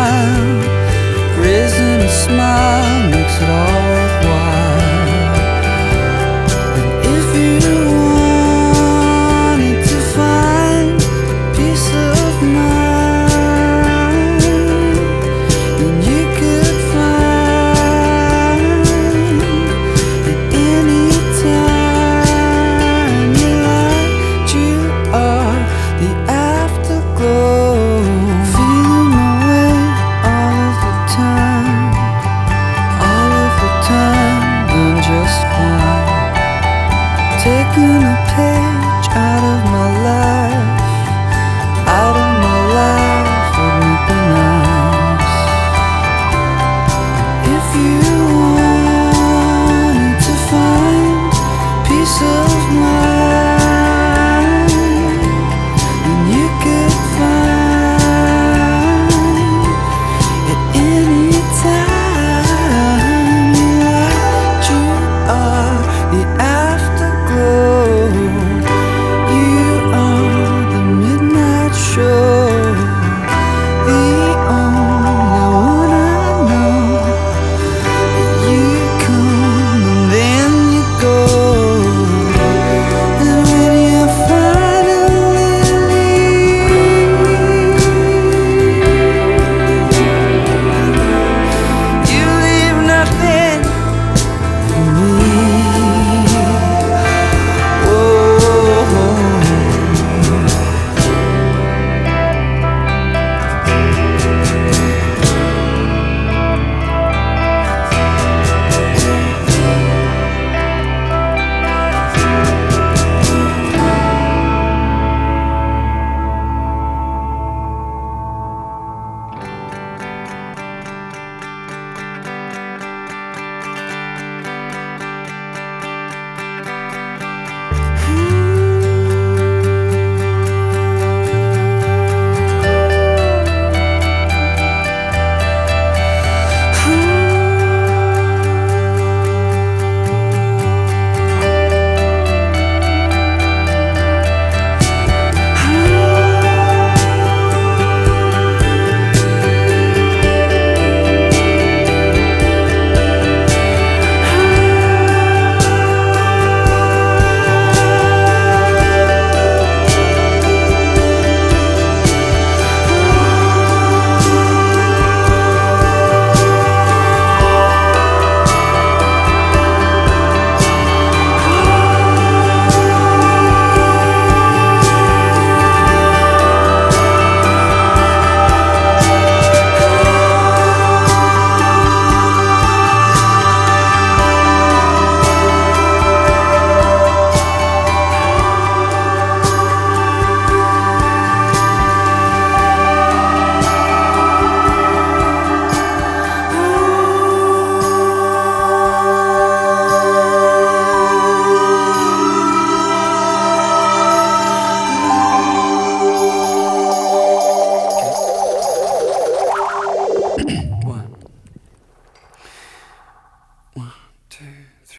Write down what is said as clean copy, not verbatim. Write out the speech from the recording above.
smile. Raising a smile makes it all worthwhile. And if you wanted to find peace of mind, then you could find it any time you like. You are the afterglow. Feeling my way all of the time, doing just fine. Taking a page out of my life, wouldn't it be nice if you wanted to find peace of mind, then you could find it any time you like. You are the afterglow. You are the midnight show, the only one I know. You come and then you go, and when you finally leave, you leave nothing for me.